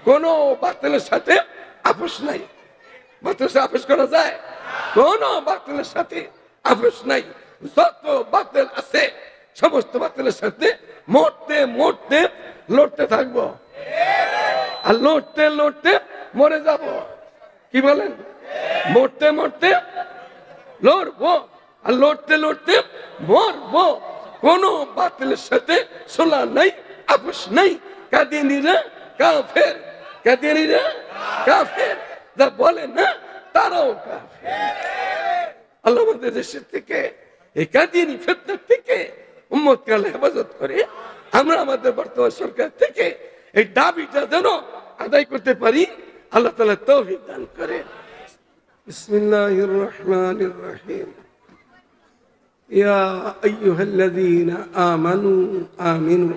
কোন বাতিলের সাথে আপোষ নাই। বাতিলের সাথে আপোষ করা যায়? কোন বাতিলের সাথে আপোষ নাই। যত বাতিল আছে সমস্ত বাতিলের সাথে মরতে মরতে লড়তে থাকবো, আর লড়তে লড়তে মরে যাব। কি বলেন? মরতে মরতে লড়বো আর লড়তে লড়তে মরবো। কোন বাতিলের সাথে সোলা নাই, আপোষ নাই। কাদিয়ানীরা কাফের, কাদিয়ানীরা কাফের, যা বলে না তারাও কাফের। আল্লাহ আমাদের দেশের থেকে এই কাদিয়ানী ফিতনা থেকে উম্মতকে আল্লাহ হেফাজত করে। আমরা আমাদের বর্তমান সরকার থেকে এই দাবিটা যেন আদায় করতে পারি, আল্লাহ তাআলা তৌফিক দান করেন। বিসমিল্লাহির রহমানির রহিম। ইয়া আইয়ুহাল্লাযীনা আমানু আমিনু।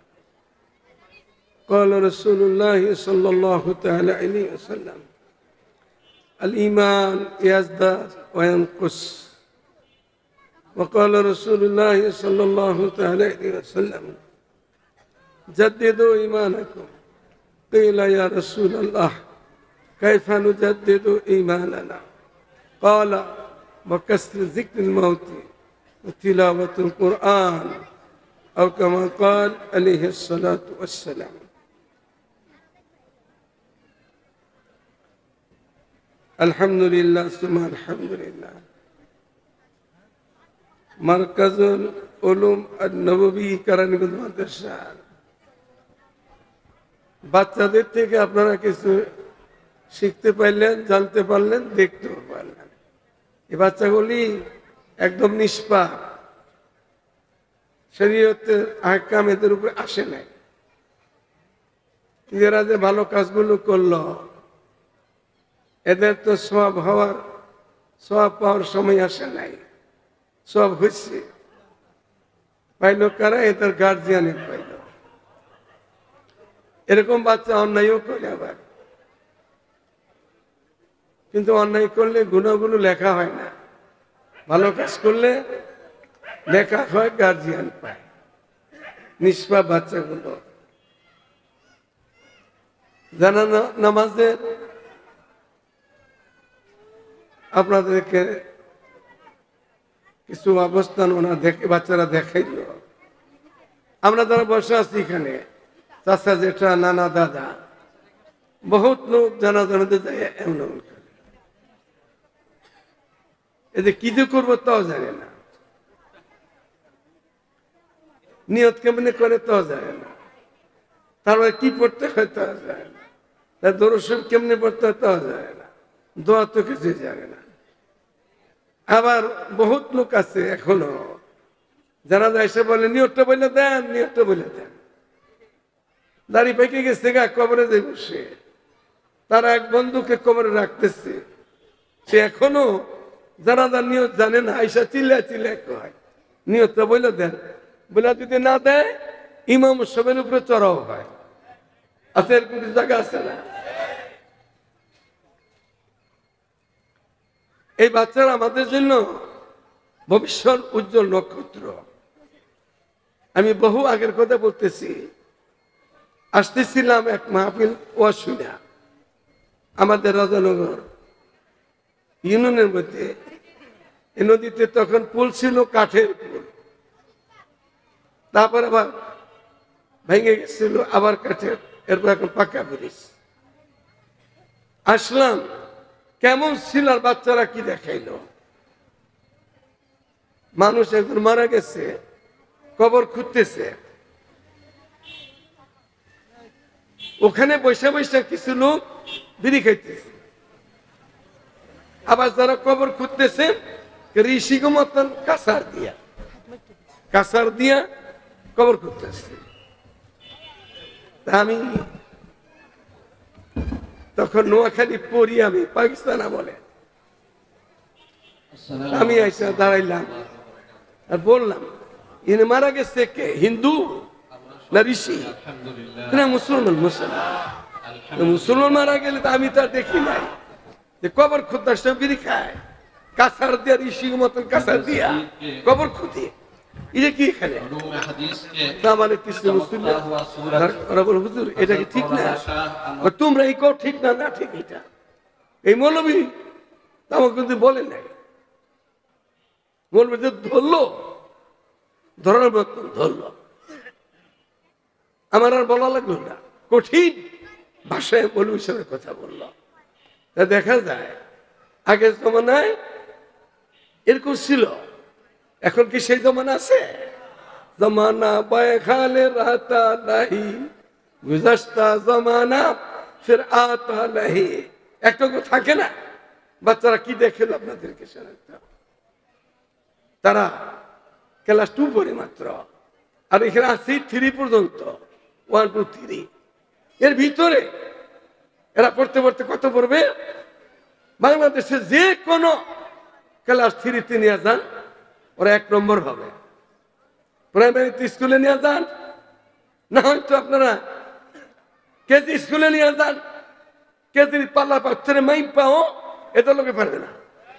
قال رسول الله صلى الله تعالى عليه وسلم الإيمان يزداد وينقص. وقال رسول الله صلى الله تعالى عليه وسلم جددوا إيمانكم. قيل يا رسول الله كيف نجدد إيماننا؟ قال بكسر ذكر الموت وتلاوة القرآن أو كما قال عليه الصلاة والسلام. الحمد لله ثم الحمد لله. মারকাজুল উলুম আন-নববী কেরানীগঞ্জ মাদ্রাসা। বাচ্চাদের থেকে আপনারা কিছু শিখতে পারলেন, জানতে পারলেন, দেখতেও পারলেন। এই বাচ্চাগুলি একদম নিষ্পাপ, শরীয়তের আহকাম এদের উপরে আসে নাই। এরা যে ভালো কাজগুলো করলো, এদের তো সওয়াব হওয়ার, সওয়াব পাওয়ার সময় আসে নাই। সব হচ্ছে পাইল কারা? এদের গার্জিয়ানে পাইল। এরকম বাচ্চা অন্যায়ও করে আবার, কিন্তু অন্যায় করলে গুণাগুলো লেখা হয় না, ভালো কাজ করলে লেখা হয়, গার্জিয়ান পায়। নিষ্পাপ বাচ্চাগুলো জানা নামাজের আপনাদেরকে কিছু অবস্থান ওনা দেখে বাচ্চারা দেখাইল। আমরা যারা বসে আছি এখানে, চাচা জেঠা নানা দাদা, বহুত লোক জানা জানাতে যায় এমন করে। এদের কি যে করবো তাও জানে না, নিয়ত কেমনে করে তাও জানে না, তারপরে কি পড়তে হয় তাও জানে না, তার দরুদ শরীফ কেমনে পড়তে হয় তাও জানে না, দোয়া তো কিছু জানে না। আবার বহুত লোক আছে এখনো যারা এসে বলে নিয়তটা বলে দেন, নিয়তটা বলে দেন। দাড়ি পেকে গেছে গা, কবরে যাই বসে, তারা এক বন্ধুকে কবরে রাখতেছে, সে এখনো যারা নিয়ত জানে না, আইসা চিল্লা চিল্লা কয় নিয়তটা বলে দেন। বলে যদি না দেয় ইমাম সাহেবের উপরে চড়াও হয়। আছে এরকম জায়গা আছে না? এই বাচ্চারা আমাদের জন্য ভবিষ্যৎ উজ্জ্বল নক্ষত্র। আমি বহু আগের কথা বলতেছি, আসতেছিলাম এক মাহফিল ওয়াসুনা আমাদের রাজানগর ইউনিয়নের মধ্যে। এই নদীতে তখন পুল ছিল, কাঠের পুল, তারপর আবার ভেঙে গেছিল, আবার কাঠের, এরপর এখন পাকা ব্রিজ। আসলাম, কেমন ছিল, আর বাচ্চারা কি দেখাইলো। মানুষ একজন মারা গেছে, কবর খুঁড়তেছে, ওখানে বসে বসে কিছু লোক বিড়ি খাইতেছে। আবার যারা কবর খুঁড়তেছে ঋষিক মতন কাঁসার দিয়া কবর খুঁড়তেছে। আমি তখন নোয়াখালী পড়ি, আমি পাকিস্তান আমলে। আমি এসে দাঁড়াইলাম আর বললাম, ইনি মারা গেছে কে, হিন্দু না ঋষি? মুসলমান। মুসলমান মারা গেলে তো আমি তা দেখি নাই যে কবর খুঁড়তে বিড়ি খায়, কাঁসার দিয়া, ঋষির মতন কাঁসার দিয়া কবর খুঁড়িয়ে। এটা কি এখানে মানে ওরা বলে হুজুর এটা কি ঠিক না, তোমরা এই কও ঠিক না, না ঠিক এটা। এই মৌলবী আমাকে কিন্তু বলেন নাই, মৌলবী যে ধরলো, ধরার মতন ধরলো, আমার আর বলা লাগলো না, কঠিন ভাষায় মৌলবী সাহেবের কথা বললো। তা দেখা যায় আগের জমানায় এরকম ছিল, এখন কি সেই জমানা আছে? জমানা বায়ে খালে রাহতা নাহি, গুজশতা জমানা ফির আতা নাহি। একটা থাকে না, বাচ্চারা কি দেখে আপনাদেরকে শোনাতে, তারা ক্লাস 2 পড়ে মাত্র, আর এখানে আছে 3 পর্যন্ত, 1 2 3। এর ভিতরে এরা পড়তে পড়তে কত পড়বে? বাংলাদেশে যে কোনো ক্লাস 3-তে নিয়ে যান, ওরা 1 নম্বর হবে। প্রাইমারি স্কুলে নিয়ে যান, না হয়তো আপনারা কেজি স্কুলে নিয়ে যান, কেজির পাল্লা পাথরে মাই পাও, এটা লোকে পারবে না।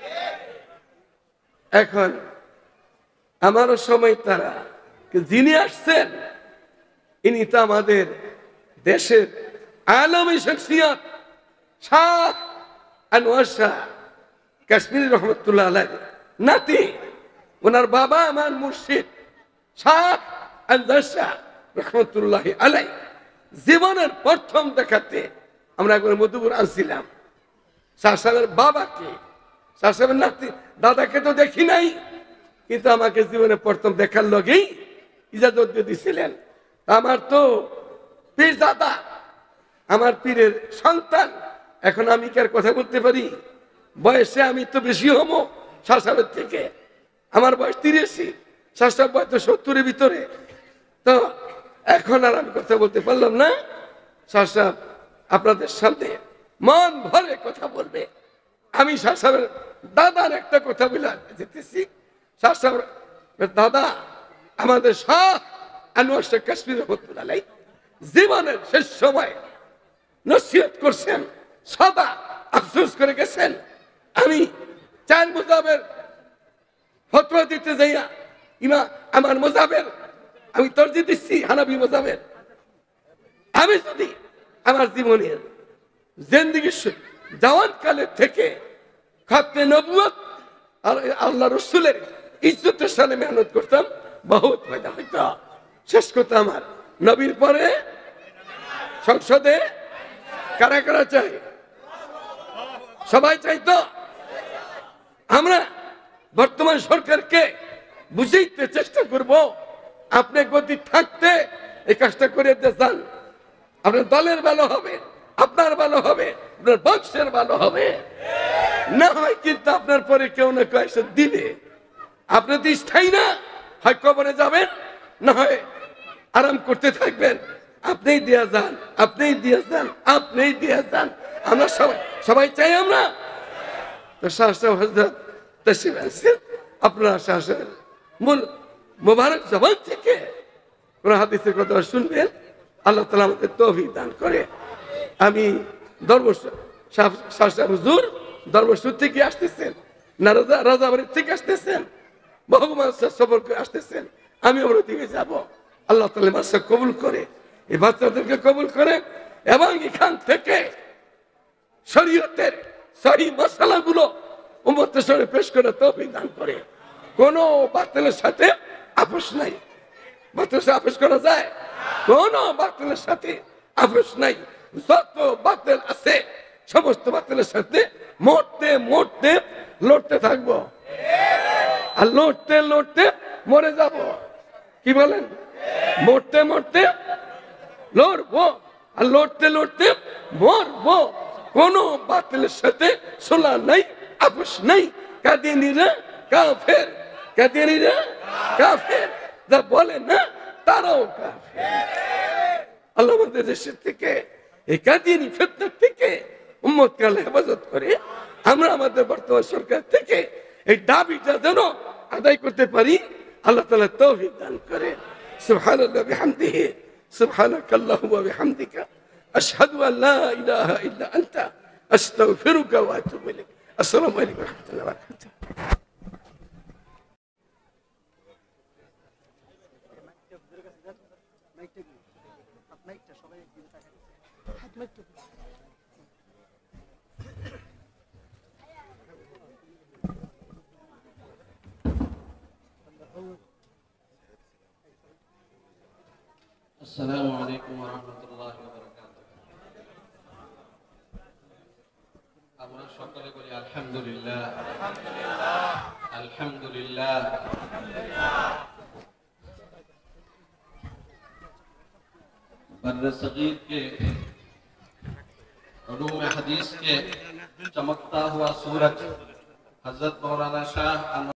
এখন আমারও সময় তারা যিনি আসছেন, ইনি তো আমাদের দেশের আলমী শখসিয়ত শাহ আনোয়ার শাহ কাশ্মীরি রহমতুল্লাহ আলাইহ নাতি। ওনার বাবা আমার মুর্শিদ শাহ আনোয়ার শাহ রহমতুল্লাহ আলাইহ। জীবনের প্রথম দেখাতে আমরা একবার মধুপুর আনছিলাম। শাহ সাহেবের বাবাকে, শাহ সাহেবের নাতি, দাদাকে তো দেখি নাই, কিন্তু আমাকে জীবনে প্রথম দেখার লগেই ইজাজত দিয়ে দিছিলেন। আমার তো পীর দাদা, আমার পীরের সন্তান, এখন আমি কি আর কথা বলতে পারি? বয়সে আমি তো বেশি হবো শাহ সাহেবের থেকে, আমার বয়স 83, শাহ সাহেব বয়স তো 70-এর ভিতরে। তো এখন আর আমি কথা বলতে পারলাম না। শাহ সাহেব আপনাদের সামনে মন ভরে কথা বলবে। আমি শাহ সাহেবের দাদার একটা কথা বলে যেতেছি। শাহ সাহেবের দাদা আমাদের শাহ আনোয়ার শাহ কাশ্মীরি রহমতুল্লাহ আলাইহ জীবনের শেষ সময় নসিহত করছেন, সদা আফসোস করে গেছেন। আমি 4 মুজাবের ফতোয়া দিতে যাইয়া আমার মুজাবের আমি তরজি দিচ্ছি হানাফি মুজাবের। আমি যদি আমার জীবনের জিন্দেগি জওয়ান কালের থেকে খাতনে নবুয়ত আর আল্লাহ রসুলের ইজ্জতের সাথে মেহনত করতাম, বহুত ফায়দা হইত। শেষ কথা, আমার নবীর পরে সংসদে কারা কারা চাই? সবাই চাইতো। আমরা বর্তমান সরকারকে বুঝাইতে চেষ্টা করব, আপনি গতি থাকতে এই কাজটা করে যান, আপনার দলের ভালো হবে, আপনার ভালো হবে, আপনার বংশের ভালো হবে। না হয় কিন্তু আপনার পরে কেউ না কেউ এসে দিবে, আপনি তো স্থায়ী না, হয় কবরে যাবেন, না হয় আরাম করতে থাকবেন। আপনিই দিয়া যান, আপনিই দিয়া যান, আপনিই দিয়া যান। আমরা সবাই চাই। আমরা তো শাহ সাহেব হযরত তাশরীফ আনছেন, আপনারা শাহ সাহেবের মূল মোবারক জবান থেকে কোন হাদিসের কথা শুনবেন। আল্লাহ তাআলা আমাদের তৌফিক দান করে। আমি শাহ সাহেব হুজুর দরবার থেকে আসতেছেন, না রাজাবাড়ি থেকে আসতেছেন, বহুমান সফর করে আসতেছেন। আমি ওর দিকে যাব। আল্লাহ তাআলা মাসা কবুল করে, এই বাচ্চাদেরকে কবুল করে, এবং এখান থেকে শরীয়তের সহি মাসালাগুলো উম্মতের সামনে পেশ করে তৌফিক দান করে। কোন বাতিলের সাথে আপোষ নাই। বাতিলের সাথে আপোষ করা যায়? কোন বাতিলের সাথে আপোষ নাই। যত বাতিল আছে সমস্ত বাতিলের সাথে মরতে মরতে লড়তে থাকবো, আর লড়তে লড়তে মরে যাব। কি বলেন? মরতে মরতে লড়বো, আর লড়তে লড়তে মরবো। কোন বাতিলের সাথে সোলা নাই, আপোষ নাই। কাদিয়ানীরা কাফের, কাদিয়ানীরা কাফের, যা বলে না তারাও কাফের। আল্লাহ আমাদের দেশের থেকে এই কাদিয়ানী ফিতনা থেকে উম্মতকে আল্লাহ হেফাজত করে। আমরা আমাদের বর্তমান সরকার থেকে এই দাবিটা যেন আদায় করতে পারি, আল্লাহ তাআলা তৌফিক দান করে। সুবহানাল্লাহি বিহামদিহি, সুবহানাকাল্লাহুম্মা ওয়া বিহামদিকা, আশহাদু আন লা ইলাহা ইল্লা আনতা, আস্তাগফিরুকা ওয়া আতুবু ইলাইক। আসসালামু আলাইকুম ওয়া রাহমাতুল্লাহি ওয়া বারাকাতুহু। السلام عليكم ورحمة الله وبركاته. আমরা সকলে বলি আলহামদুলিল্লাহ, আলহামদুলিল্লাহ। बर्र सगीर के उलूम हदीस के चमकता हुआ सूरज हजरत मौलाना शाह